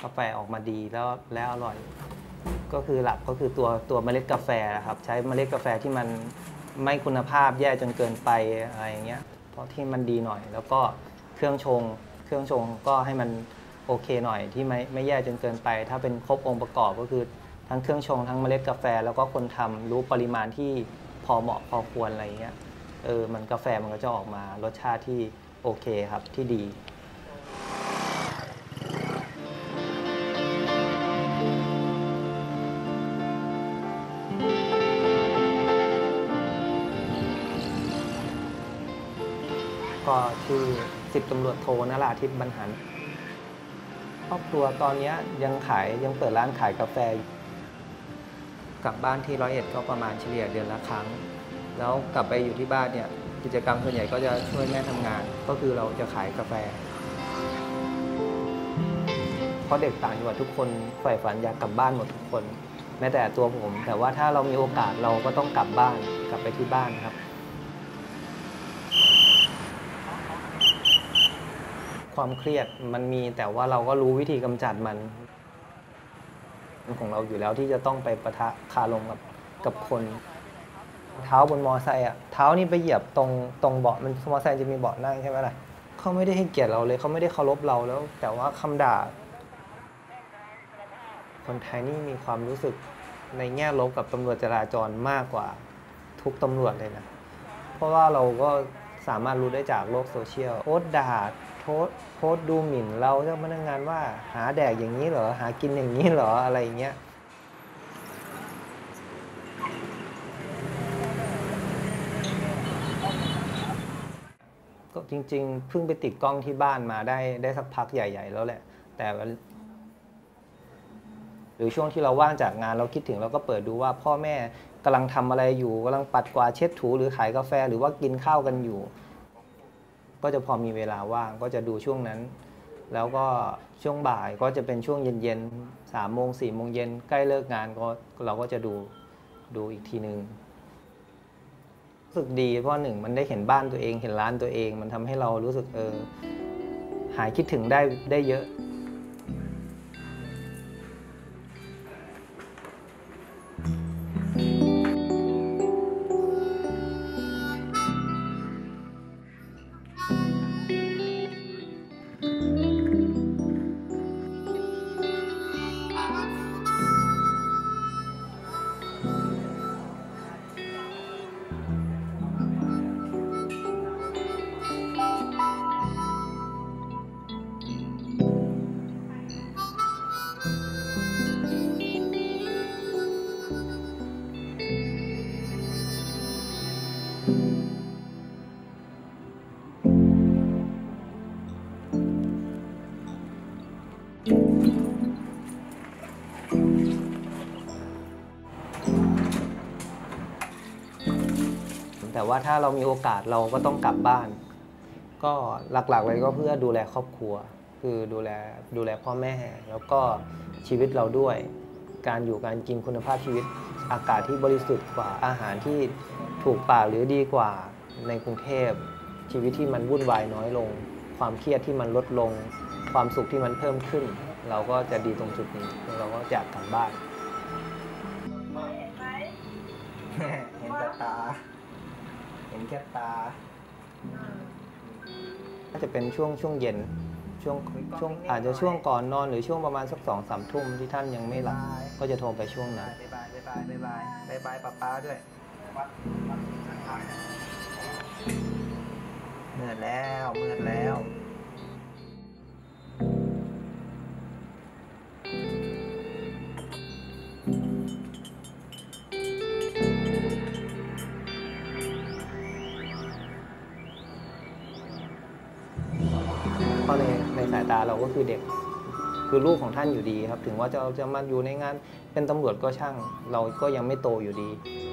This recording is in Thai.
กาแฟออกมาดีแล้วอร่อยก็คือหลักก็คือตัวเมล็ดกาแฟครับใช้เมล็ดกาแฟที่มันไม่คุณภาพแย่จนเกินไปอะไรอย่างเงี้ยเพราะที่มันดีหน่อยแล้วก็เครื่องชงก็ให้มันโอเคหน่อยที่ไม่แย่จนเกินไปถ้าเป็นครบองค์ประกอบก็คือทั้งเครื่องชงทั้งเมล็ดกาแฟแล้วก็คนทำรู้ปริมาณที่พอเหมาะพอควรอะไรเงี้ยมันกาแฟมันก็จะออกมารสชาติที่โอเคครับที่ดีก็ชื่อ10ตำรวจโทนราธิป บรรหารครอบครัวตอนนี้ยังเปิดร้านขายกาแฟกลับบ้านที่101ก็ประมาณเฉลี่ยเดือนละครั้งแล้วกลับไปอยู่ที่บ้านเนี่ยกิจกรรมส่วนใหญ่ก็จะช่วยแม่ทำงานก็คือเราจะขายกาแฟเพราะเด็กต่างจังหวัดทุกคนใฝ่ฝันอยากกลับบ้านหมดทุกคนแม้แต่ตัวผมแต่ว่าถ้าเรามีโอกาสเราก็ต้องกลับบ้านกลับไปที่บ้านครับความเครียดมันมีแต่ว่าเราก็รู้วิธีกำจัดมันของเราอยู่แล้วที่จะต้องไปปะทะคารมกับคนเท้าบนมอไซค์เท้านี่ไปเหยียบตรงเบาะมันมอไซค์จะมีเบาะนั่งใช่ไหมล่ะเขาไม่ได้ให้เกียรติเราเลยเขาไม่ได้เคารพเราแล้วแต่ว่าคำด่าคนไทยนี่มีความรู้สึกในแง่ลบกับตำรวจจราจรมากกว่าทุกตำรวจเลยนะเพราะว่าเราก็สามารถรู้ได้จากโลกโซเชียลโพสต์ด่าโพสต์ดูหมิ่นเราเจ้าพนักงานว่าหาแดกอย่างนี้เหรอหากินอย่างนี้เหรออะไรอย่างเงี้ยก็จริงๆเพิ่งไปติดกล้องที่บ้านมาได้สักพักใหญ่ๆแล้วแหละแต่หรือช่วงที่เราว่างจากงานเราคิดถึงเราก็เปิดดูว่าพ่อแม่กำลังทำอะไรอยู่กำลังปัดกวาดเช็ดถูหรือขายกาแฟหรือว่ากินข้าวกันอยู่ก็จะพอมีเวลาว่างก็จะดูช่วงนั้นแล้วก็ช่วงบ่ายก็จะเป็นช่วงเย็นๆ3 โมง 4 โมงเย็นใกล้เลิกงานก็เราก็จะดูอีกทีนึงรู้สึกดีเพราะหนึ่งมันได้เห็นบ้านตัวเองเห็นร้านตัวเองมันทำให้เรารู้สึกหายคิดถึงได้เยอะแต่ว่าถ้าเรามีโอกาสเราก็ต้องกลับบ้านก็หลักๆเลยก็เพื่อดูแลครอบครัวคือดูแลพ่อแม่แล้วก็ชีวิตเราด้วยการอยู่การกินคุณภาพชีวิตอากาศที่บริสุทธิ์กว่าอาหารที่ถูกปากหรือดีกว่าในกรุงเทพชีวิตที่มันวุ่นวายน้อยลงความเครียดที่มันลดลงความสุขที่มันเพิ่มขึ้นเราก็จะดีตรงจุดนี้เราก็อยากกลับบ้านเห็นแต่ตาเห็นแค่ตาก็จะเป็นช่วงเย็นช่วงอาจจะช่วงก่อนนอนหรือช่วงประมาณสัก2-3 ทุ่มที่ท่านยังไม่หลับก็จะโทรไปช่วงนั้นบายป้าด้วยเมื่อแล้วเพราะในสายตาเราก็คือเด็กคือลูกของท่านอยู่ดีครับถึงว่าจะมาอยู่ในงานเป็นตำรวจก็ช่างเราก็ยังไม่โตอยู่ดี